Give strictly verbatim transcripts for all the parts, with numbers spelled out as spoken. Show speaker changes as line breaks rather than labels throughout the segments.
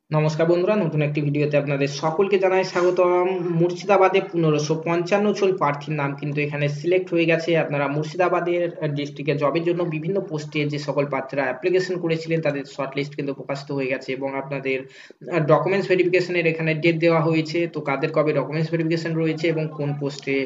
নমস্কার বন্ধুরা, নতুন একটি ভিডিওতে আপনাদের সকলকে জানাই স্বাগতম। মুর্শিদাবাদে পনেরোশো পঞ্চান্ন জন প্রার্থীর নাম কিন্তু এখানে সিলেক্ট হয়ে গেছে। আপনারা মুর্শিদাবাদের ডিস্ট্রিক্টে জবের জন্য বিভিন্ন পোস্টে যে সকল প্রার্থীরা অ্যাপ্লিকেশন করেছিলেন তাদের শর্ট লিস্ট কিন্তু প্রকাশিত হয়ে গেছে এবং আপনাদের ডকুমেন্টস ভেরিফিকেশনের এখানে ডেট দেওয়া হয়েছে। তো কাদের কবে ডকুমেন্টস ভেরিফিকেশন রয়েছে এবং কোন পোস্টে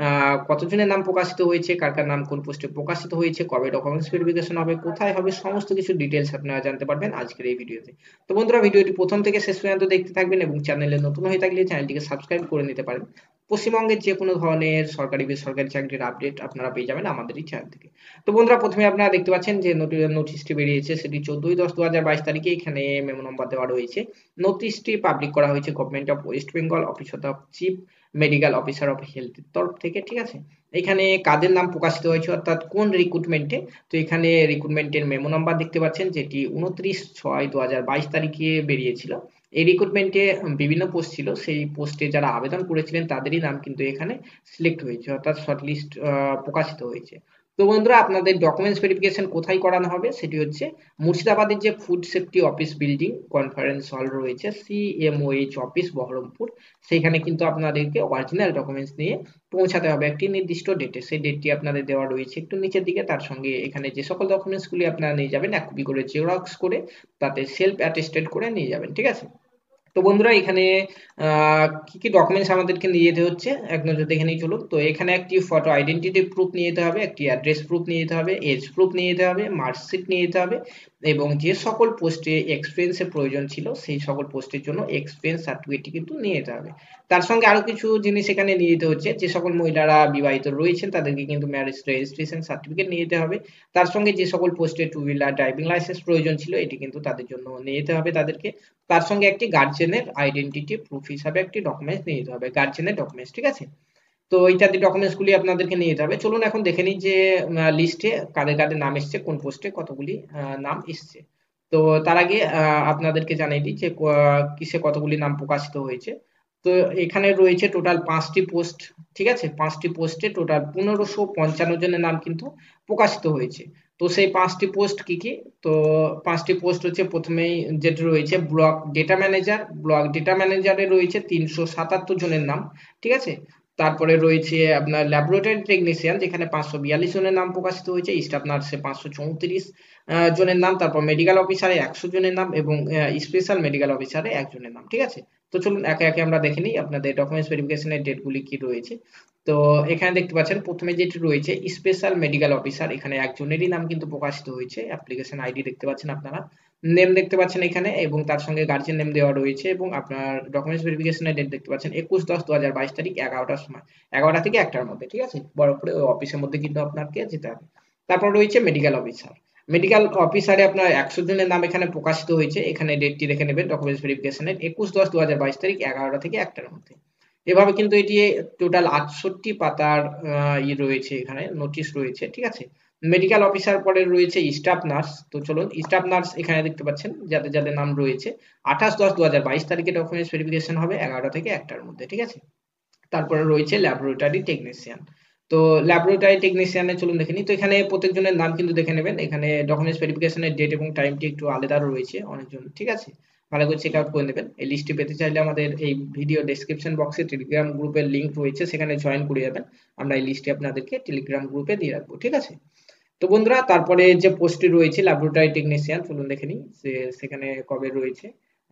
কতজনের নাম প্রকাশিত হয়েছে, কার কার নাম কোন পোস্টে প্রকাশিত হয়েছে, কবে ডকুমেন্টস ভেরিফিকেশন হবে, কোথায় হবে, সমস্ত কিছু ডিটেলস আপনারা জানতে পারবেন আজকের এই ভিডিওতে। তো বন্ধুরা, ভিডিওটি প্রথম থেকে শেষ পর্যন্ত দেখতে থাকবেন এবং চ্যানেলে নতুন হয়ে থাকলে চ্যানেলটিকে সাবস্ক্রাইব করে নিতে পারেন। পশ্চিমবঙ্গের যে কোনো ধরনের সরকারি বেসরকারি চাকরির আপডেট আপনারা পেয়ে যাবেন আমাদের এই চ্যানেল থেকে। তো বন্ধুরা, প্রথমে আপনারা দেখতে পাচ্ছেন যে নোটিশটি বেরিয়েছে, সেটি চোদ্দই দশ দু হাজার বাইশ তারিখে এখানে মেমো নম্বর দেওয়া রয়েছে। নোটিশটি পাবলিক করা হয়েছে government of West Bengal office of chief medical officer of হেলথের তরফ থেকে। ঠিক আছে, এখানে কাদের নাম প্রকাশিত হয়েছে অর্থাৎ কোন রিক্রুটমেন্টে। তো এখানে রিক্রুটমেন্টের মেমো নাম্বার দেখতে পাচ্ছেন, যেটি উনত্রিশ ছয় দু হাজার বাইশ তারিখে বেরিয়েছিল। এই রিক্রুটমেন্টে বিভিন্ন পোস্ট ছিল, সেই পোস্টে যারা আবেদন করেছিলেন তাদেরই নাম কিন্তু এখানে সিলেক্ট হয়েছে অর্থাৎ শর্টলিস্ট প্রকাশিত হয়েছে। তো বন্ধুরা, আপনাদের ডকুমেন্টস ভেরিফিকেশন কোথায় করানো হবে সেটি হচ্ছে মুর্শিদাবাদের যে food safety office building conference hall রয়েছে, সিএমওএইচ অফিস বহরমপুর, সেখানে কিন্তু আপনাদেরকে অরিজিনাল ডকুমেন্টস নিয়ে পৌঁছাতে হবে একটি নির্দিষ্ট ডেটে। সেই ডেটটি আপনাদের দেওয়া রয়েছে একটু নিচের দিকে। তার সঙ্গে এখানে যে সকল ডকুমেন্টসগুলি আপনারা নিয়ে যাবেন, এক কপি করে জেরক্স করে তাতে সেলফ অ্যাটেস্টেড করে নিয়ে যাবেন। ঠিক আছে, তো বন্ধুরা, এখানে আহ, কি কি ডকুমেন্টস আমাদেরকে নিয়ে যেতে হচ্ছে এক নজর দেখে নিই চলুন। তো এখানে একটি ফটো আইডেন্টিটি প্রুফ নিয়ে যেতে হবে, একটি অ্যাড্রেস প্রুফ নিয়ে যেতে হবে, এজ প্রুফ নিয়ে যেতে হবে, মার্কশিট নিয়ে যেতে হবে এবং যে সকল পোস্টে এক্সপিরিয়েন্সের প্রয়োজন ছিল সেই সকল পোস্টের জন্য এক্সপিরিয়েন্স সার্টিফিকেটটি কিন্তু নিয়ে যেতে হবে। তার সঙ্গে আরো কিছু জিনিস এখানে নিয়ে যেতে হচ্ছে। যে সকল মহিলারা বিবাহিত রয়েছেন তাদেরকে কিন্তু ম্যারেজ রেজিস্ট্রেশন সার্টিফিকেট নিয়ে যেতে হবে। তার সঙ্গে যে সকল পোস্টে টু হুইলার ড্রাইভিং লাইসেন্স প্রয়োজন ছিল এটি কিন্তু তাদের জন্য নিয়ে যেতে হবে তাদেরকে। তার সঙ্গে একটি গার্জেনের আইডেন্টিটি প্রুফ হিসাবে একটি ডকুমেন্টস নিয়ে যেতে হবে, গার্জেনের ডকুমেন্টস। ঠিক আছে, তো ইত্যাদি ডকুমেন্টস গুলি আপনাদেরকে নিয়ে যেতে হবে। চলুন এখন দেখে নিই যে লিস্টে কাদের কাদের নাম এসছে, কোন পোস্টে কতগুলি আহ, নাম এসছে। তো তার আগে আহ, আপনাদেরকে জানিয়ে দিই যে ক- কিসে কতগুলি নাম প্রকাশিত হয়েছে। তো এখানে রয়েছে টোটাল পাঁচটি পোস্ট। ঠিক আছে, পাঁচটি পোস্টে টোটাল পনেরোশো পঞ্চান্ন জনের নাম কিন্তু প্রকাশিত হয়েছে। তো সেই পাঁচটি পোস্ট কি কি? তো পাঁচটি পোস্ট হচ্ছে, প্রথমেই যেটা রয়েছে block data manager, block data ম্যানেজারে রয়েছে তিনশো সাতাত্তর জনের নাম। ঠিক আছে, তারপরে রয়েছে আপনার ল্যাবরেটরি টেকনিশিয়ান, যেখানে পাঁচশো বিয়াল্লিশ জনের নাম প্রকাশিত হয়েছে। স্টাফ নার্সে পাঁচশো চৌত্রিশ জনের নাম, তারপর মেডিকেল অফিসারে একশো জনের নাম এবং স্পেশাল মেডিকেল অফিসারে একজনের নাম। ঠিক আছে, তো চলুন একে একে আমরা দেখে নিই আপনাদের ডকুমেন্টস ভেরিফিকেশনের ডেটগুলি কি রয়েছে। তো এখানে দেখতে পাচ্ছেন প্রথমে যেটি রয়েছে স্পেশাল মেডিকেল অফিসার, এখানে একজনেরই নাম কিন্তু প্রকাশিত হয়েছে। অ্যাপ্লিকেশন আইডি দেখতে পাচ্ছেন আপনারা, নেম দেখতে পাচ্ছেন এখানে এবং তার সঙ্গে গার্জিয়ান নেম দেওয়া রয়েছে এবং আপনার ডকুমেন্টস ভেরিফিকেশনের ডেট দেখতে পাচ্ছেন একুশ দশ দু হাজার বাইশ তারিখ এগারোটার সময়, এগারোটা থেকে একটার মধ্যে। ঠিক আছে, বরফপুরে ওই অফিসের মধ্যে কিন্তু আপনাকে যেতে হবে। তারপর রয়েছে মেডিকেল অফিসার, মেডিকেল অফিসারে আপনার একশো জনের নাম এখানে প্রকাশিত হয়েছে। এখানে ডেটটি দেখে নেবেন ডকুমেন্টস ভেরিফিকেশনের, একুশ দশ দু হাজার বাইশ তারিখ এগারোটা থেকে একটার মধ্যে। এভাবে কিন্তু এটি টোটাল আটষট্টি পাতার আহ, ই রয়েছে, এখানে নোটিশ রয়েছে। ঠিক আছে, মেডিকেল অফিসার পরে রয়েছে স্টাফ নার্স। তো চলুন স্টাফ নার্স এখানে দেখতে পাচ্ছেন যাদের যাদের নাম রয়েছে, আঠাশ দশ দু হাজার বাইশ তারিখে ডকুমেন্টস ভেরিফিকেশন হবে এগারোটা থেকে একটার মধ্যে। ঠিক আছে, তারপরে রয়েছে ল্যাবরেটরি টেকনিশিয়ান। তো ল্যাবরেটরি টেকনিশিয়ানে চলুন দেখে নিই। তো এখানে প্রত্যেকজনের নাম কিন্তু দেখে নেবেন, এখানে ডকুমেন্টস ভেরিফিকেশনের ডেট এবং টাইমটি একটু আলাদা রয়েছে অনেকজন। ঠিক আছে, ভালো করে চেক আউট করে নেবেন। এই লিস্টটি পেতে চাইলে আমাদের এই ভিডিও ডেসক্রিপশন বক্সে টেলিগ্রাম গ্রুপের লিংক রয়েছে, সেখানে জয়েন করে যাবেন। আমরা এই লিস্টটি আপনাদেরকে টেলিগ্রাম গ্রুপে দিয়ে রাখবো। ঠিক আছে, তো বন্ধুরা, তারপরে যে পোস্টটি রয়েছে ল্যাবরেটরি টেকনিশিয়ান, চলুন দেখে নিই যে সেখানে কবে রয়েছে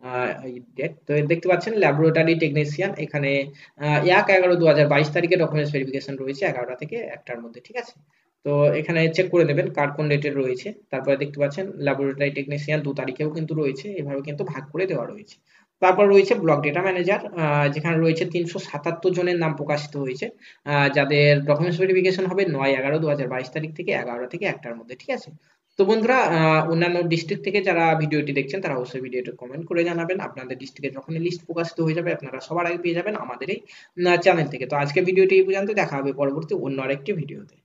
ডেট। তো দেখতে পাচ্ছেন ল্যাবরেটরি টেকনিশিয়ান এখানে আহ, এক এগারো দু হাজার বাইশ তারিখে ডকুমেন্টস ভেরিফিকেশন রয়েছে এগারোটা থেকে একটার মধ্যে। ঠিক আছে, তো এখানে চেক করে নেবেন কার কোন ডেটে রয়েছে। তারপরে দেখতে পাচ্ছেন ল্যাবরেটরি টেকনিশিয়ান দু তারিখেও কিন্তু রয়েছে, এভাবে কিন্তু ভাগ করে দেওয়া রয়েছে। তারপর রয়েছে ব্লক ডেটা ম্যানেজার, যেখানে রয়েছে তিনশো সাতাত্তর জনের নাম প্রকাশিত হয়েছে, আহ, যাদের ডকুমেন্টস ভেরিফিকেশন হবে নয় এগারো দু হাজার বাইশ তারিখ থেকে এগারোটা থেকে একটার মধ্যে। ঠিক আছে, তো বন্ধুরা, আহ, অন্যান্য ডিস্ট্রিক্ট থেকে যারা ভিডিওটি দেখছেন তারা অবশ্যই ভিডিওটি কমেন্ট করে জানাবেন। আপনাদের ডিস্ট্রিক্টে যখনই লিস্ট প্রকাশিত হয়ে যাবে আপনারা সবার আগে পেয়ে যাবেন আমাদের এই চ্যানেল থেকে। তো আজকে ভিডিওটি এই পর্যন্ত, দেখা হবে পরবর্তী অন্য আরেকটি ভিডিওতে।